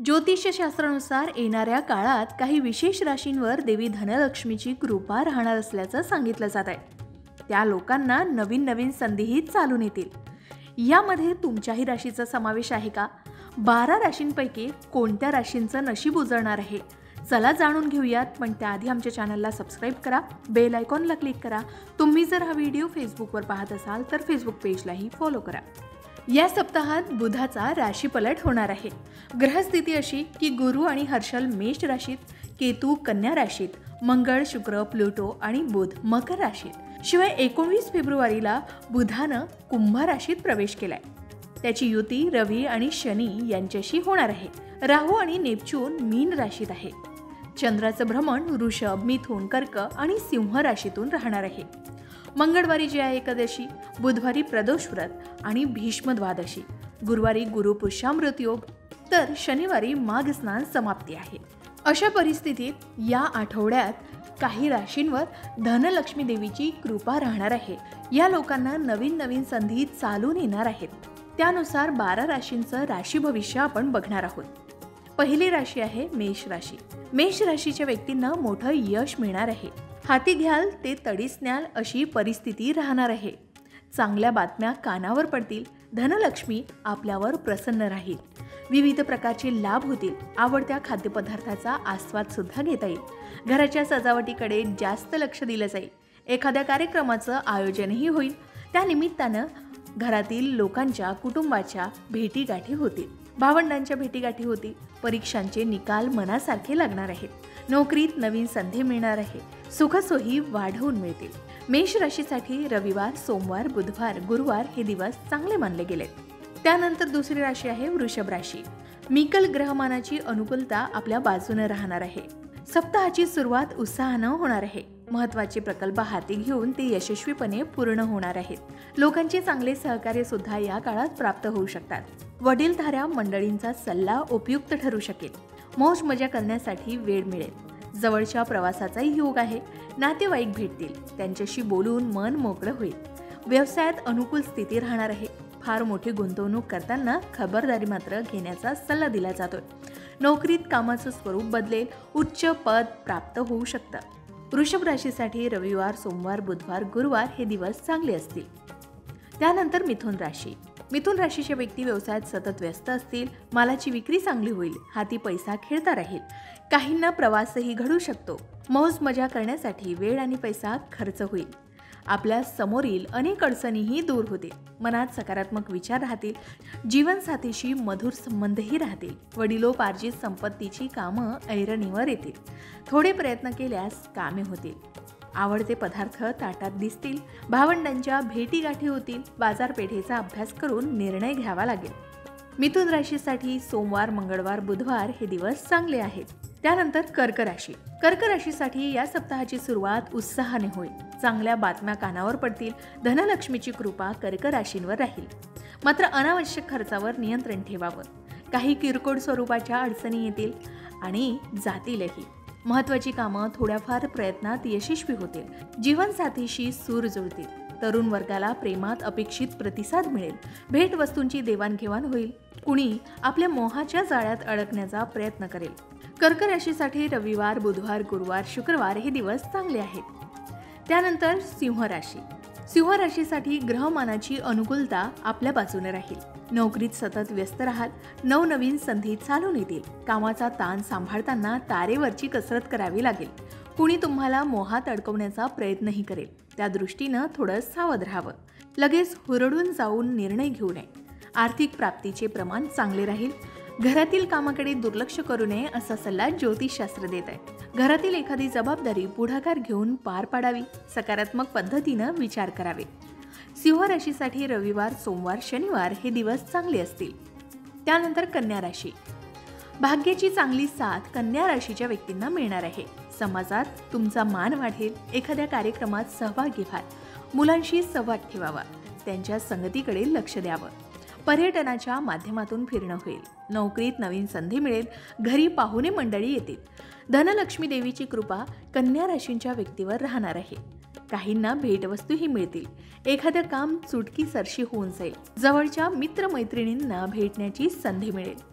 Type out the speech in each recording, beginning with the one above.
ज्योतिषशास्त्रानुसार येणाऱ्या काळात काही विशेष राशींवर देवी धनलक्ष्मीची कृपा राहणार असल्याचं सांगितलं जात आहे। त्या लोकांना नवीन नवीन संधीही चालून येतील। यामध्ये तुमच्याही राशीचा समावेश आहे का? 12 राशींपैकी कोणत्या राशींचं नशीब उजळणार आहे? चला जाणून घेऊयात, पण त्याआधी आमच्या चॅनलला सबस्क्राईब करा, बेल आयकॉनला क्लिक करा। तुम्ही जर हा व्हिडिओ फेसबुकवर पाहत असाल तर फेसबुक पेजलाही फॉलो करा। या सप्ताहात बुधाचा राशीपलट होणार आहे। ग्रहस्थिती अशी की गुरु आणि हर्षल मेष राशीत, केतू कन्या राशीत, मंगळ, शुक्र, प्लुटो आणि बुध मकर राशीत। शिवाय 19 फेब्रुवारीला बुधानं कुंभ राशीत प्रवेश केलाय। त्याची युती रवी आणि शनी यांच्याशी होणार आहे। राहू आणि नेपच्यून मीन राशीत आहे। चंद्राचं भ्रमण वृषभ, मिथुन, कर्क आणि सिंह राशीतून राहणार आहे। मंगळवारी जया एकादशी, बुधवारी प्रदोष व्रत आणि भीष्म द्वादशी, गुरुवारी गुरुपुष्यामृत योग, तर शनिवारी माघ स्नान समाप्ती आहे। अशा परिस्थितीत या आठवड्यात काही राशींवर धनलक्ष्मी देवीची कृपा राहणार आहे। या लोकांना नवीन नवीन संधी चालून येणार आहेत। त्यानुसार 12 राशींचं राशी भविष्य आपण बघणार आहोत। पहिली राशी आहे मेष राशी। मेष राशीच्या व्यक्तींना मोठं यश मिळणार आहे। हाती घ्याल ते तडीच न्याल अशी परिस्थिती राहणार आहे। चांगल्या बातम्या कानावर पडतील। धनलक्ष्मी आपल्यावर प्रसन्न राहील। विविध प्रकारचे लाभ होतील। आवडत्या खाद्यपदार्थाचा आस्वाद सुद्धा घेता येईल। घराच्या सजावटीकडे जास्त लक्ष दिलं जाईल। एखाद्या कार्यक्रमाचं आयोजनही होईल। त्या निमित्तानं घरातील लोकांच्या, कुटुंबाच्या भेटीगाठी होतील। भावंडांच्या भेटीगाठी होतील। परीक्षांचे निकाल मनासारखे लागणार आहेत। नोकरीत नवीन संधी मिळणार आहे। सुखसोयी वाढवून मिळतील। मेष राशीसाठी रविवार, सोमवार, बुधवार, गुरुवार हे दिवस चांगले मानले गेलेत। त्यानंतर दुसरी राशी आहे वृषभ राशी। मिकल ग्रहमानाची अनुकूलता आपल्या बाजूने राहणार आहे। सप्ताहाची सुरुवात उत्साहानं होणार आहे। महत्त्वाचे प्रकल्प हाती घेऊन ते यशस्वीपणे पूर्ण होणार आहेत। लोकांचे चांगले सहकार्य सुद्धा या काळात प्राप्त होऊ शकतात। वडीलधाऱ्या मंडळींचा सल्ला उपयुक्त ठरू शकेल। मौज मजा करण्यासाठी वेळ मिळेल। जवळच्या प्रवासाचाही योग आहे। नातेवाईक भेटतील, त्यांच्याशी बोलून मन मोकळं होईल। व्यवसायात अनुकूल स्थिती राहणार आहे। फार मोठी गुंतवणूक करताना खबरदारी मात्र घेण्याचा सल्ला दिला जातोय। नोकरीत कामाचं स्वरूप बदलेल। उच्च पद प्राप्त होऊ शकतं। वृषभ राशीसाठी रविवार, सोमवार, बुधवार, गुरुवार हे दिवस चांगले असतील। त्यानंतर मिथुन राशी। मिथुन राशीच्या व्यक्ती व्यवसायात सतत व्यस्त असतील। मालाची विक्री चांगली होईल। हाती पैसा खेळता राहील। काहींना प्रवासही घडू शकतो। मौज मजा करण्यासाठी वेळ आणि पैसा खर्च होईल। आपल्या समोरील अनेक अडचणीही दूर होतील। मनात सकारात्मक विचार राहतील। जीवनसाथीशी मधुर संबंधही राहतील। वडिलोपार्जित संपत्तीची कामं ऐरणीवर येतील। थोडे प्रयत्न केल्यास कामे होतील। आवडते पदार्थ ताटात दिसतील। भावंडांच्या भेटीगाठी होतील। बाजारपेठेचा अभ्यास करून निर्णय घ्यावा लागेल। मिथुन राशीसाठी सोमवार, मंगळवार, बुधवार हे दिवस चांगले आहेत। त्यानंतर कर्क राशी। कर्क राशीसाठी या सप्ताहाची सुरुवात उत्साहाने होईल। चांगल्या बातम्या कानावर पडतील। धनलक्ष्मीची कृपा कर्क राशींवर राहील। मात्र अनावश्यक खर्चावर नियंत्रण ठेवावं। काही किरकोळ स्वरूपाच्या अडचणी येतील आणि जातीलही। महत्त्वाची कामं थोड्याफार प्रयत्नात यशस्वी होतील। जीवनसाथीशी सूर जुळतील। तरुण वर्गाला प्रेमात अपेक्षित प्रतिसाद मिळेल। भेटवस्तूंची देवाणघेवाण होईल। कुणी आपल्या मोहाच्या जाळ्यात अडकण्याचा प्रयत्न करेल। कर्क राशीसाठी रविवार, बुधवार, गुरुवार, शुक्रवार हे दिवस चांगले आहेत। त्यानंतर सिंह राशी। सिंह राशीसाठी ग्रहमानाची अनुकूलता आपल्या बाजूने राहील। नोकरीत सतत व्यस्त राहाल। नवनवीन संधी चालून येतील। कामाचा ताण सांभाळताना तारेवरची कसरत करावी लागेल। कुणी तुम्हाला मोहात अडकवण्याचा प्रयत्नही करेल। त्या दृष्टीनं थोडं सावध राहावं। लगेच हुरडून जाऊन निर्णय घेऊ नये। आर्थिक प्राप्तीचे प्रमाण चांगले राहील। घरातील कामाकडे दुर्लक्ष करू नये असा सल्ला ज्योतिषशास्त्र देत आहे। घरातील एखादी जबाबदारी पुढाकार घेऊन पार पाडावी। सकारात्मक पद्धतीनं विचार करावे। सिंह राशीसाठी रविवार, सोमवार, शनिवार हे दिवस चांगले असतील। त्यानंतर कन्या राशी। भाग्याची चांगली साथ कन्या राशीच्या व्यक्तींना मिळणार आहे। समाजात तुमचा मान वाढेल। एखाद्या कार्यक्रमात सहभागी व्हाल। मुलांशी संवाद ठेवावा। त्यांच्या संगतीकडे लक्ष द्यावं। पर्यटनाच्या माध्यमातून फिरणं होईल। नोकरीत नवीन संधी मिळेल। घरी पाहुणे मंडळी येतील। धनलक्ष्मी देवीची कृपा कन्या राशींच्या व्यक्तीवर राहणार आहे। काहींना भेटवस्तूही मिळतील। एखादं काम चुटकी सरशी होऊन जाईल। जवळच्या मित्रमैत्रिणींना भेटण्याची संधी मिळेल।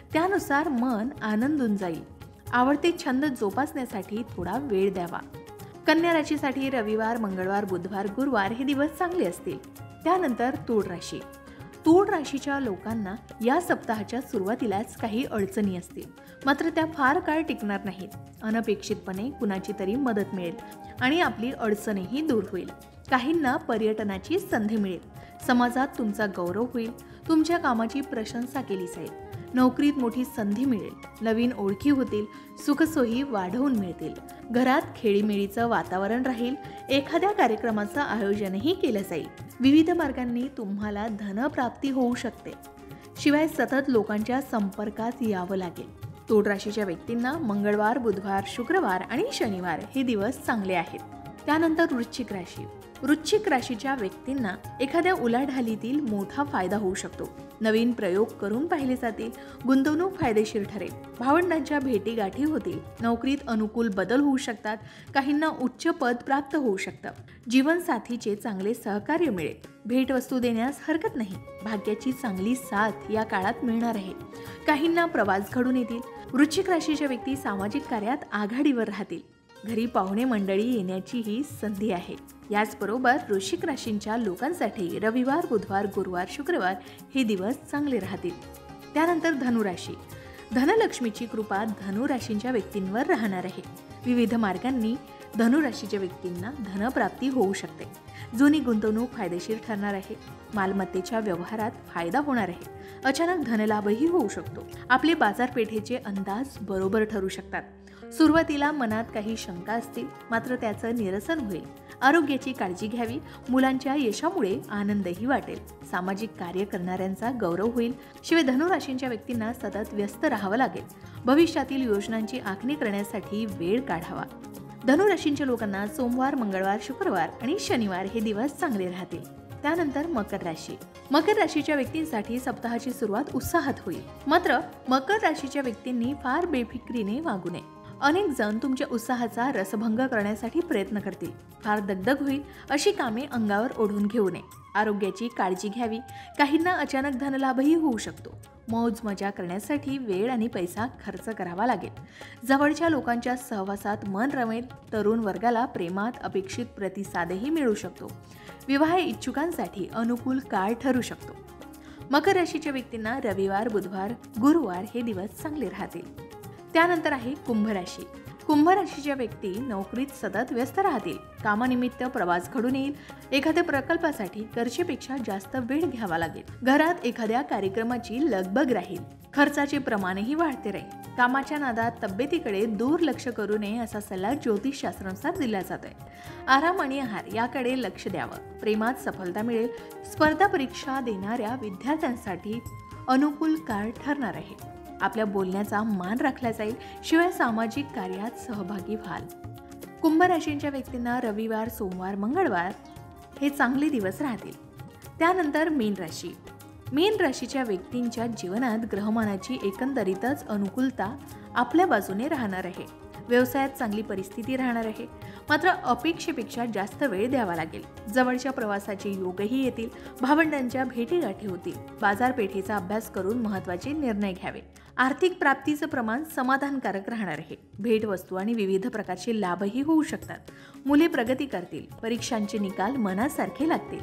त्यानुसार मन आनंदून जाईल. आवडते छंद जोपासण्यासाठी थोडा वेळ द्यावा. कन्या राशीसाठी रविवार, मंगळवार, बुधवार, गुरुवार हे दिवस चांगले असतील. त्यानंतर तूळ राशी. तूळ राशीच्या लोकांना या सप्ताहाच्या सुरुवातीलाच काही अडचणी असतील, मात्र त्या फार काळ टिकणार नाहीत. अनपेक्षितपणे कुणाची तरी मदत मिळेल आणि आपली अडचणही दूर होईल. काहींना पर्यटनाची संधी मिळेल. समाजात तुमचा गौरव होईल. तुमच्या कामाची प्रशंसा केली जाईल. नोकरीत मोठी संधी मिळेल. नवीन ओळखी होतील. सुखसोयी वाढवून मिळतील. घरात खेळीमेळीचं वातावरण राहील. एखाद्या कार्यक्रमाचं आयोजनही केलं जाईल. विविध मार्गांनी तुम्हाला धनप्राप्ती होऊ शकते. शिवाय सतत लोकांच्या संपर्कात यावं लागेल. तूळ राशीच्या व्यक्तींना मंगळवार, बुधवार, शुक्रवार आणि शनिवार हे दिवस चांगले आहेत. त्यानंतर वृश्चिक राशी. वृश्चिक राशीच्या व्यक्तींना एखाद्या उलाढालीतील मोठा फायदा होऊ शकतो. नवीन प्रयोग करून पाहिले जातील. गुंतवणूक फायदेशीर ठरेल. भावंडांच्या भेटीगाठी होतील. नोकरीत अनुकूल बदल होऊ शकतात. काहींना उच्च पद प्राप्त होऊ शकतं. जीवनसाथीचे चांगले सहकार्य मिळेल. भेटवस्तू देण्यास हरकत नाही. भाग्याची चांगली साथ या काळात मिळणार आहे. काहींना प्रवास घडून येतील. वृश्चिक राशीच्या व्यक्ती सामाजिक कार्यात आघाडीवर राहतील. घरी पाहुणे मंडळी येण्याची ही संधी आहे. याचबरोबर वृश्चिक राशींच्या लोकांसाठी रविवार, बुधवार, गुरुवार, शुक्रवार हे दिवस चांगले राहतील. त्यानंतर धनुराशी. धनलक्ष्मीची कृपा धनुराशींच्या व्यक्तींवर राहणार आहे. विविध मार्गांनी धनुराशीच्या व्यक्तींना धनप्राप्ती होऊ शकते. जुनी गुंतवणूक फायदेशीर ठरणार आहे. मालमत्तेच्या व्यवहारात फायदा होणार आहे. अचानक धनलाभही होऊ शकतो. आपले बाजारपेठेचे अंदाज बरोबर ठरू शकतात. सुरुवातीला मनात काही शंका असतील, मात्र त्याचं निरसन होईल. आरोग्याची काळजी घ्यावी. मुलांच्या यशामुळे आनंदही वाटेल. सामाजिक कार्य करणाऱ्यांचा गौरव होईल. शिवाय धनुराशींच्या व्यक्तींना सतत व्यस्त राहावं लागेल. भविष्यातील योजनांची आखणी करण्यासाठी वेळ काढावा. धनुराशींच्या लोकांना सोमवार, मंगळवार, शुक्रवार आणि शनिवार हे दिवस चांगले राहतील. त्यानंतर मकर राशी. मकर राशीच्या व्यक्तींसाठी सप्ताहाची सुरुवात उत्साहात होईल. मात्र मकर राशीच्या व्यक्तींनी फार बेफिक्रीने वागू नये. अनेक जण तुमच्या उत्साहाचा रसभंग करण्यासाठी प्रयत्न करतील. फार दगदग होईल. अशी कामे अंगावर ओढून घेऊ नये. आरोग्याची काळजी घ्यावी. काहींना अचानक धनलाभही होऊ शकतो. मौज मजा करण्यासाठी वेळ आणि पैसा खर्च करावा लागेल. जवळच्या लोकांच्या सहवासात मन रमेल. तरुण वर्गाला प्रेमात अपेक्षित प्रतिसादही मिळू शकतो. विवाह इच्छुकांसाठी अनुकूल काळ ठरू शकतो. मकर राशीच्या व्यक्तींना रविवार, बुधवार, गुरुवार हे दिवस चांगले राहतील. त्यानंतर आहे कुंभ राशी. कुंभ राशीच्या व्यक्ती नोकरीत सतत व्यस्त राहतील. कामानिमित्त प्रवास घडून येईल. एखाद्या प्रकल्पासाठी गरजेपेक्षा जास्त वेळ घ्यावा लागेल. घरात एखाद्या कार्यक्रमाची लगबग राहील. खर्चाचे प्रमाणही वाढते राहील. कामाच्या नादात तब्येतीकडे दुर्लक्ष करू नये असा सल्ला ज्योतिषशास्त्रानुसार दिला जातोय. आराम आणि आहार याकडे लक्ष द्यावं. प्रेमात सफलता मिळेल. स्पर्धा परीक्षा देणाऱ्या विद्यार्थ्यांसाठी अनुकूल काळ ठरणार आहे. आपल्या बोलण्याचा मान राखला जाईल. शिवाय सामाजिक कार्यात सहभागी व्हाल. कुंभ राशींच्या व्यक्तींना रविवार, सोमवार, मंगळवार हे चांगले दिवस राहतील. त्यानंतर मीन राशी. मीन राशीच्या व्यक्तींच्या जीवनात ग्रहमानाची एकंदरीतच अनुकूलता आपल्या बाजूने राहणार आहे. व्यवसायात चांगली परिस्थिती राहणार आहे. मात्र अपेक्षेपेक्षा जास्त वेळ द्यावा लागेल. जवळच्या प्रवासाचे योगही येतील. भावंडांच्या भेटीगाठी होतील. बाजारपेठेचा अभ्यास करून महत्त्वाचे निर्णय घ्यावे. आर्थिक प्राप्तीचं प्रमाण समाधानकारक राहणार आहे. भेटवस्तू आणि विविध प्रकारचे लाभही होऊ शकतात. मुले प्रगती करतील. परीक्षांचे निकाल मनासारखे लागतील.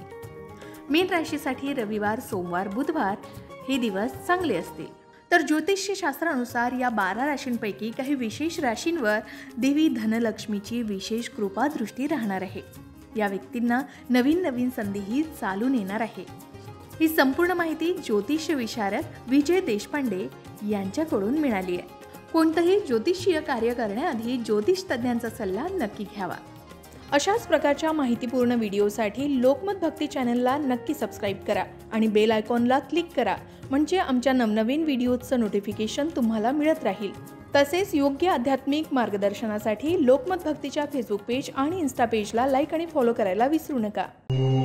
मीन राशीसाठी रविवार, सोमवार, बुधवार हे दिवस चांगले असतील. तर ज्योतिषशास्त्रानुसार या 12 राशींपैकी काही विशेष राशींवर देवी धनलक्ष्मीची विशेष कृपादृष्टी राहणार आहे. या व्यक्तींना नवीन नवीन संधीही चालून येणार आहे. ही संपूर्ण माहिती ज्योतिष विशारद विजय देशपांडे यांच्याकडून मिळाली आहे. कोणतंही ज्योतिषीय कार्य करण्याआधी ज्योतिष तज्ज्ञांचा सल्ला नक्की घ्यावा. अशाच प्रकारच्या माहितीपूर्ण व्हिडिओसाठी लोकमत भक्ती चॅनलला नक्की सबस्क्राईब करा आणि बेल आयकॉनला क्लिक करा. म्हणजे आमच्या नवनवीन व्हिडिओचं नोटिफिकेशन तुम्हाला मिळत राहील. तसेच योग्य आध्यात्मिक मार्गदर्शनासाठी लोकमत भक्तीच्या फेसबुक पेज आणि इन्स्टा पेजला लाईक आणि फॉलो करायला विसरू नका.